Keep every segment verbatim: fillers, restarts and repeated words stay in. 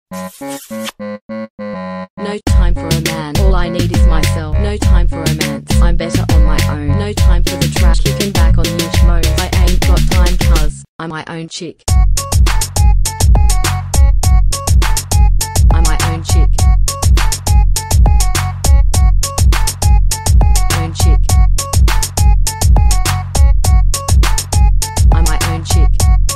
No time for a man, all I need is myself. No time for romance, I'm better on my own. No time for the trash, kicking back on you schmoes. I ain't got time cuz I'm my own chick. I'm my own chick. Own chick. I'm my own chick.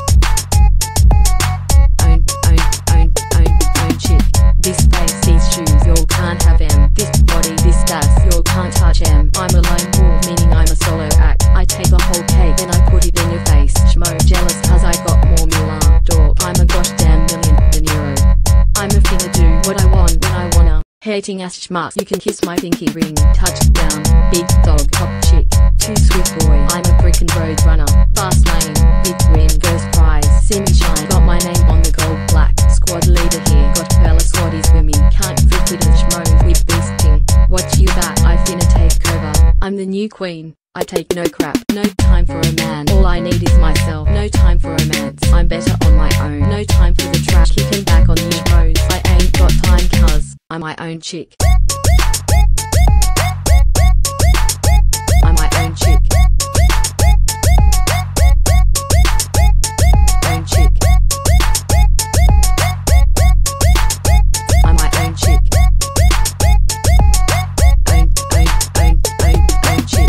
Own, own, own, own, own chick. This face, these shoes, y'all can't have em. This body, this ass, y'all can't touch em. I'm a lone wolf, meaning I'm a solo act. I take the whole cake, then I put it in your face. Schmo, jealous cause I got more Milan. Dog, I'm a gosh damn million euro. I'm a finna do what I want when I wanna. Hating ass schmucks, you can kiss my pinky ring. Touchdown, big dog, top chick. Too swift boy, I'm a brick and road runner. Fast lane, big win, first prize. See me shine, got my name on the gold black. Squad leader here, got fella squaddies with me. Can't fit with a schmoes with beasting. Watch you back, I finna take over. I'm the new queen, I take no crap. No time for a man, all I need is myself. No time for romance, I'm better on my own. No time for the trash, kicking back on you schmoes. I ain't got time cuz I'm my own chick. I'm my own chick. Own chick. I'm my own chick. Own, own, own, own, own chick.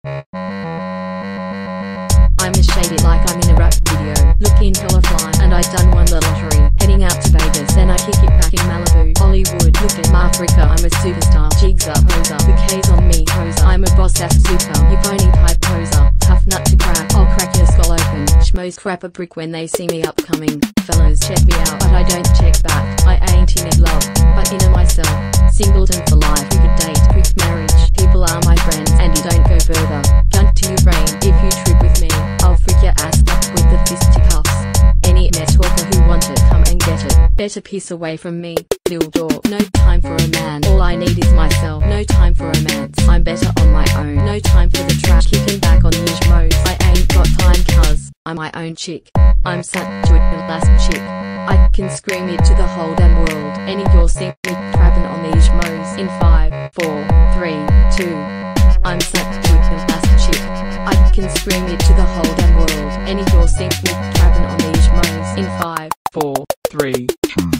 I'm a shaded like I'm in a rap video. Looking hella fly, and I done won the lottery. Heading out to Vegas, then I kick it back in Malibu. Hollywood, look at Africa, I'm a superstar. Jigs up, poser, bouquets on me, poser. I'm a boss ass super, you phony type poser. Tough nut to crack, I'll crack your skull open. Schmoes crap a brick when they see me upcoming. Fellas check me out, but I don't check back. I ain't in it love, but in it myself. Singleton for life, we could date, quick marriage. People are my friends, and you don't go further. Gun to your brain, if you trip with me, I'll freak your ass up with the fisticuffs. Any mess talker who wants it, come and get it. Better piss away from me, little dog. No time for a man, all I need is myself. No time for romance, I'm better on my own. No time for the trash, kicking back on you schmoes. I ain't got time cuz I'm my own chick. I'm such a last chick. I can scream it to the whole damn world. Any of y'all see me trapping on these schmoes in five, four, three, two. I'm such a last chick. I can scream it to the whole damn world. Any of y'all see me trapping on these schmoes in five, four, three, two.